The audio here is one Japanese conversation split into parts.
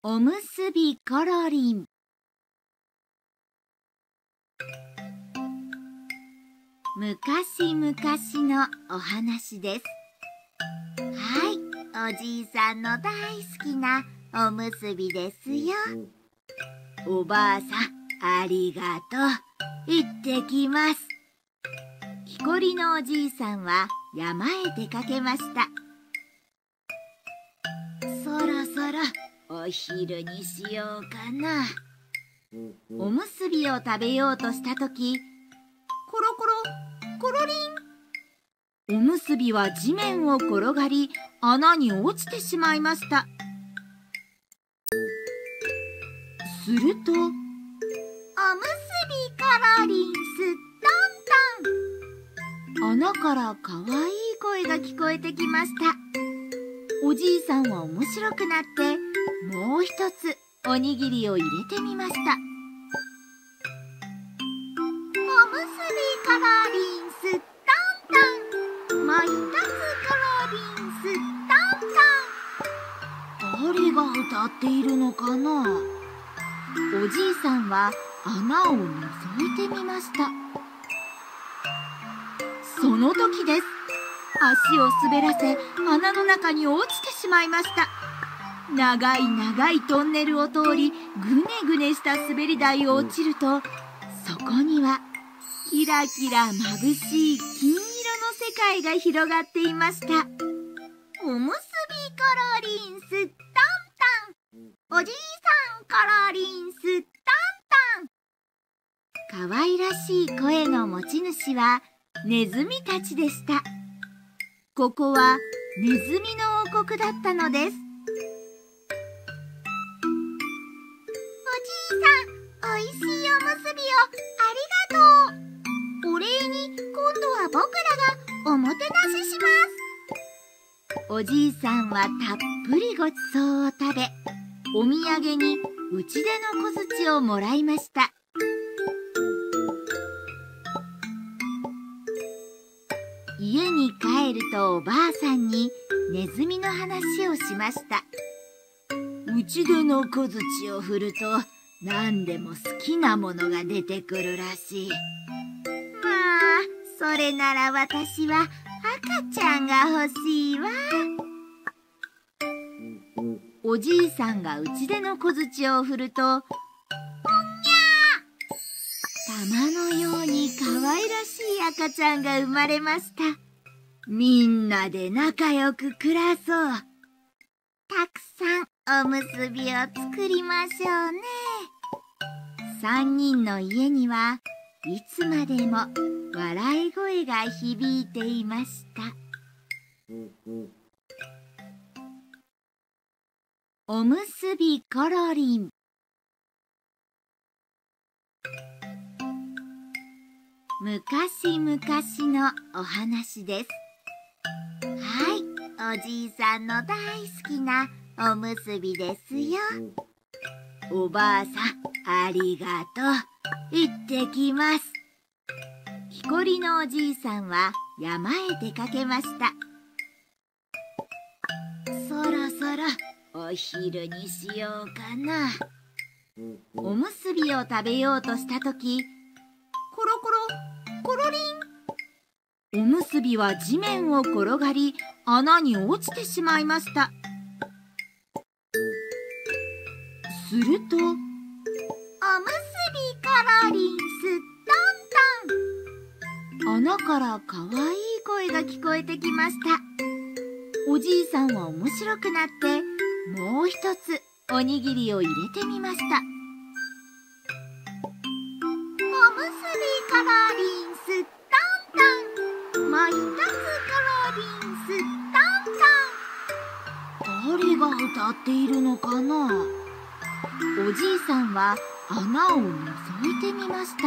おむすびコロリン。昔々のお話です。はい、おじいさんの大好きなおむすびですよ。おばあさん、ありがとう。行ってきます。きこりのおじいさんは山へ出かけました。そろそろお昼にしようかな。おむすびを食べようとしたとき、コロコロコロリン。おむすびは地面を転がり、穴に落ちてしまいました。すると、おむすびコロリンストントン。穴からかわいい声が聞こえてきました。おじいさんは面白くなって、もう一つおにぎりを入れてみました。おむすびコロリンストントン。もう一つコロリンストントン。誰が歌っているのかな？おじいさんは穴を覗いてみました。その時です。足を滑らせ穴の中に落ちてしまいました。長い長いトンネルを通り、ぐねぐねした滑り台を落ちると、そこにはキラキラ眩しい金色の世界が広がっていました。おむすびコロリンストントン。おじいさんコロリンストントン。かわいらしい声の持ち主はネズミたちでした。ここはネズミの王国だったのです。おじいさん、おいしいおむすびをありがとう。お礼に今度は僕らがおもてなしします。おじいさんはたっぷりごちそうを食べ、お土産に打ち出の小槌をもらいました。家に帰るとおばあさんにネズミの話をしました。打ち出の小槌を振ると何でも好きなものが出てくるらしい。まあ、それなら私は赤ちゃんが欲しいわ。おじいさんが打ち出の小槌を振ると、ほんにゃー！玉のようにかわいらしい赤ちゃんが生まれました。みんなで仲良く暮らそう。たくさんおむすびを作りましょうね。3人の家にはいつまでも笑い声が響いていました。おむすびコロリン。昔々のお話です。はい、おじいさんの大好きなおむすびですよ。おばあさん、ありがとう。行ってきます。きこりのおじいさんは山へ出かけました。そろそろお昼にしようかな。おむすびを食べようとしたとき、コロコロコロリン。おむすびは地面を転がり、穴に落ちてしまいました。すると、おむすびコロリンストントン。穴からかわいい声が聞こえてきました。おじいさんは面白くなって、もう一つおにぎりを入れてみました。おむすびコロリンストントン。もう一つコロリンストントン。誰が歌っているのかな？おじいさんは穴を覗いてみました。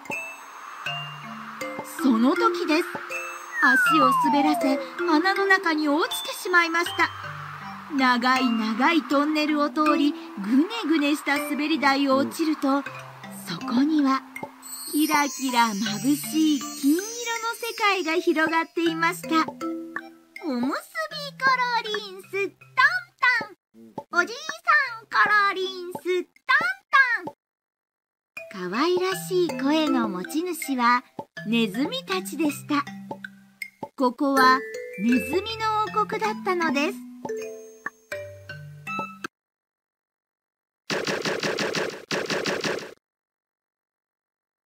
その時です。足を滑らせ穴の中に落ちてしまいました。長い長いトンネルを通り、ぐねぐねした滑り台を落ちると、そこにはキラキラ眩しい金色の世界が広がっていました。おむすびコロリンストントン。おじいさんコロリンスタンタン。かわいらしい声の持ち主はネズミたちでした。ここはネズミの王国だったのです。